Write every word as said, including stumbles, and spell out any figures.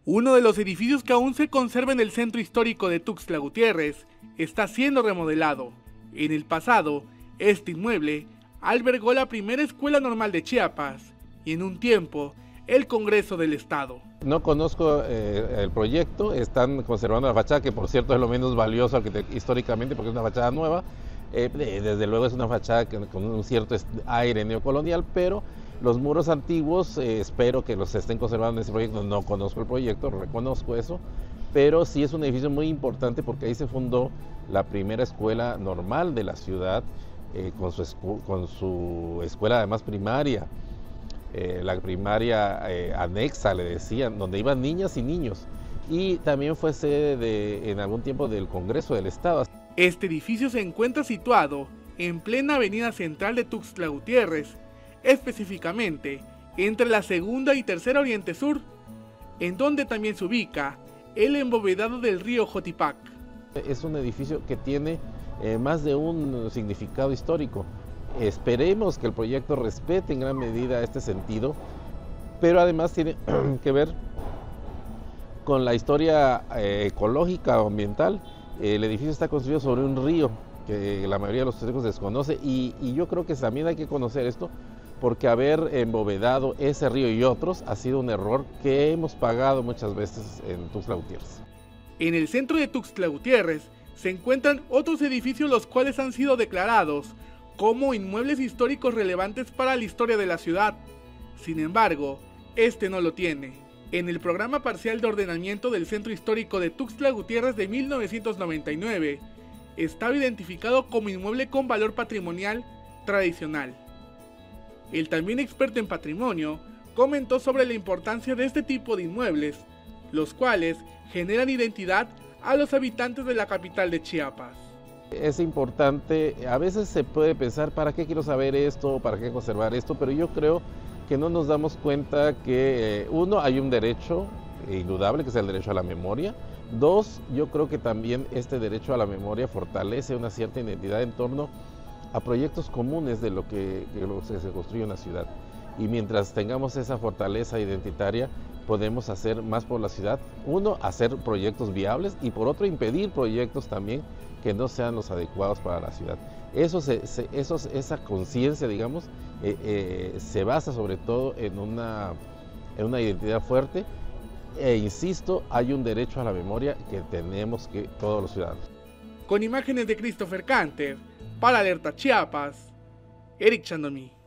Uno de los edificios que aún se conserva en el centro histórico de Tuxtla Gutiérrez está siendo remodelado. En el pasado, este inmueble albergó la primera escuela normal de Chiapas y en un tiempo el Congreso del Estado. No conozco eh, el proyecto, están conservando la fachada, que por cierto es lo menos valioso históricamente porque es una fachada nueva. Eh, desde luego es una fachada que, con un cierto aire neocolonial, pero los muros antiguos eh, espero que los estén conservando en ese proyecto. No conozco el proyecto, reconozco eso, pero sí es un edificio muy importante porque ahí se fundó la primera escuela normal de la ciudad, eh, con, su con su escuela además primaria. Eh, la primaria eh, anexa, le decían, donde iban niñas y niños, y también fue sede de, en algún tiempo del Congreso del Estado. Este edificio se encuentra situado en plena avenida central de Tuxtla Gutiérrez, específicamente entre la segunda y tercera Oriente Sur, en donde también se ubica el embovedado del río Jotipac. Es un edificio que tiene eh, más de un significado histórico. Esperemos que el proyecto respete en gran medida este sentido, pero además tiene que ver con la historia eh, ecológica o ambiental. El edificio está construido sobre un río que la mayoría de los turísticos desconoce y, y yo creo que también hay que conocer esto porque haber embovedado ese río y otros ha sido un error que hemos pagado muchas veces en Tuxtla Gutiérrez. En el centro de Tuxtla Gutiérrez se encuentran otros edificios los cuales han sido declarados como inmuebles históricos relevantes para la historia de la ciudad. Sin embargo, este no lo tiene. En el programa parcial de ordenamiento del centro histórico de Tuxtla Gutiérrez de mil novecientos noventa y nueve, estaba identificado como inmueble con valor patrimonial tradicional. El también experto en patrimonio comentó sobre la importancia de este tipo de inmuebles, los cuales generan identidad a los habitantes de la capital de Chiapas. Es importante, a veces se puede pensar, ¿para qué quiero saber esto? ¿Para qué conservar esto? Pero yo creo que no nos damos cuenta que, eh, uno, hay un derecho indudable, que es el derecho a la memoria. Dos, yo creo que también este derecho a la memoria fortalece una cierta identidad en torno a proyectos comunes de lo que, de lo que se construye en la ciudad. Y mientras tengamos esa fortaleza identitaria, podemos hacer más por la ciudad. Uno, hacer proyectos viables y por otro, impedir proyectos también que no sean los adecuados para la ciudad. Eso se, se, eso, esa conciencia, digamos, eh, eh, se basa sobre todo en una, en una identidad fuerte e insisto, hay un derecho a la memoria que tenemos que todos los ciudadanos. Con imágenes de Christopher Canter, para Alerta Chiapas, Eric Chandomí.